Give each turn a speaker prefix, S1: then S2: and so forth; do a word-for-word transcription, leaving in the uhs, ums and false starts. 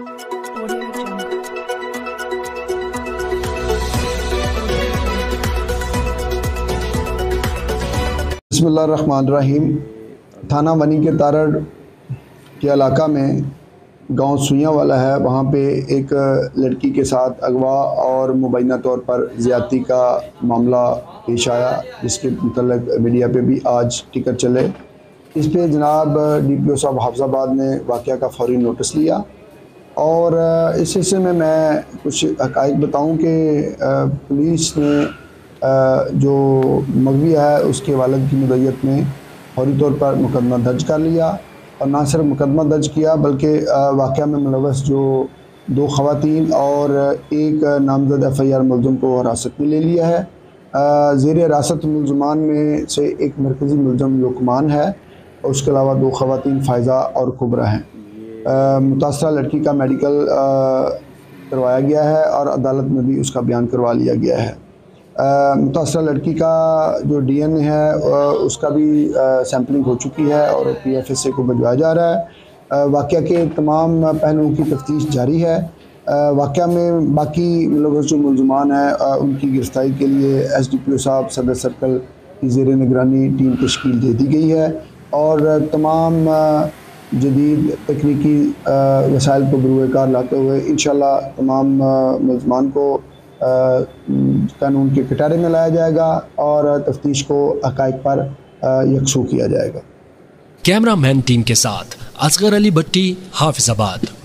S1: بسم اللہ الرحمن الرحیم۔ تھانہ ونی کے تارڑ کے علاقہ میں گاؤں سوئیاں والا ہے، وہاں پہ ایک لڑکی کے ساتھ اغوا اور مبینہ طور پر زیادتی کا معاملہ پیش آیا، جس کے متعلق میڈیا پہ بھی آج ٹکر چلے۔ اس پہ جناب ڈی پی او صاحب حافظ آباد نے واقعہ کا فوری نوٹس لیا، اور اس سلسلے میں میں کچھ حقائق بتاؤں کہ پولیس نے جو مغوی ہے اس کے والد کی مدعیت میں فوری طور پر مقدمہ درج کر لیا، اور نہ صرف مقدمہ درج کیا بلکہ واقعہ میں ملوث جو دو خواتین اور ایک نامزد ایف آئی آر ملزم کو حراست میں لے لیا ہے۔ زیر حراست ملزمان میں سے ایک مرکزی ملزم لقمان ہے، اور اس کے علاوہ دو خواتین فائزہ اور کبریٰ ہیں۔ متاثرہ لڑکی کا میڈیکل کروایا گیا ہے اور عدالت میں بھی اس کا بیان کروا لیا گیا ہے۔ متاثرہ لڑکی کا جو ڈی این اے ہے اس کا بھی سیمپلنگ ہو چکی ہے اور پی ایف ایس اے کو بھجوایا جا رہا ہے۔ واقعہ کے تمام پہلوؤں کی تفتیش جاری ہے۔ واقعہ میں باقی ملوث جو ملزمان ہیں ان کی گرفتاری کے لیے ایس ڈی پی او صاحب صدر سرکل کی زیر نگرانی ٹیم تشکیل دے دی گئی ہے، اور تمام جدید تکنیکی وسائل کو بروئے کار لاتے ہوئے انشاءاللہ تمام ملزمان کو قانون کے کٹارے میں لایا جائے گا اور تفتیش کو حقائق پر یکسو کیا جائے گا۔
S2: کیمرہ مین ٹیم کے ساتھ اصغر علی بٹی، حافظ آباد۔